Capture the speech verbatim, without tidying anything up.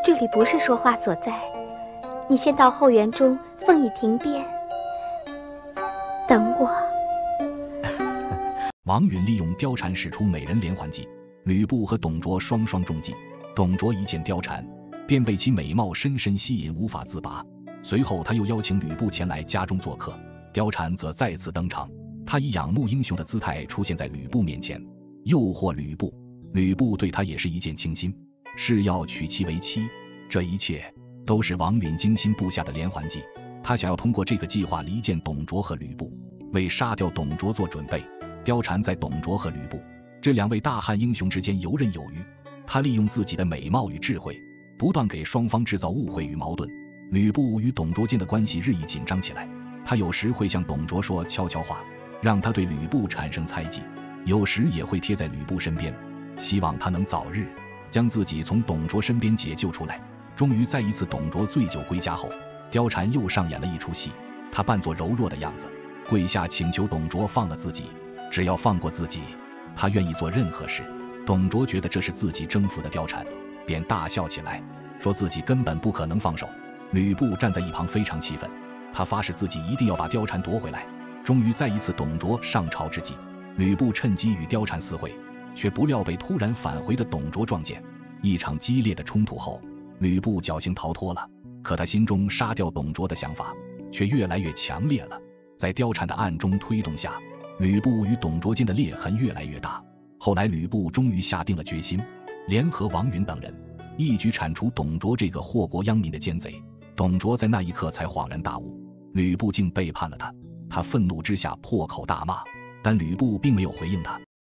这里不是说话所在，你先到后园中凤椅亭边等我。 王允利用貂蝉使出美人连环计，吕布和董卓双双中计。董卓一见貂蝉，便被其美貌深深吸引，无法自拔。随后他又邀请吕布前来家中做客，貂蝉则再次登场。他以仰慕英雄的姿态出现在吕布面前，诱惑吕布。吕布对他也是一见倾心，誓要娶其为妻。这一切都是王允精心布下的连环计，他想要通过这个计划离间董卓和吕布，为杀掉董卓做准备。貂蝉在董卓和吕布这两位大汉英雄之间游刃有余，他利用自己的美貌与智慧，不断给双方制造误会与矛盾。吕布与董卓间的关系日益紧张起来，他有时会向董卓说悄悄话，让他对吕布产生猜忌，有时也会贴在吕布身边，希望他能早日将自己从董卓身边解救出来。终于在一次董卓醉酒归家后，貂蝉又上演了一出戏，她扮作柔弱的样子，跪下请求董卓放了自己，只要放过自己，她愿意做任何事。董卓觉得这是自己征服的貂蝉，便大笑起来，说自己根本不可能放手。吕布站在一旁非常气愤，他发誓自己一定要把貂蝉夺回来。终于在一次董卓上朝之际，吕布趁机与貂蝉私会，却不料被突然返回的董卓撞见。一场激烈的冲突后，吕布侥幸逃脱了，可他心中杀掉董卓的想法却越来越强烈了。在貂蝉的暗中推动下，吕布与董卓间的裂痕越来越大。后来吕布终于下定了决心，联合王允等人，一举铲除董卓这个祸国殃民的奸贼。董卓在那一刻才恍然大悟，吕布竟背叛了他。他愤怒之下破口大骂，但吕布并没有回应他，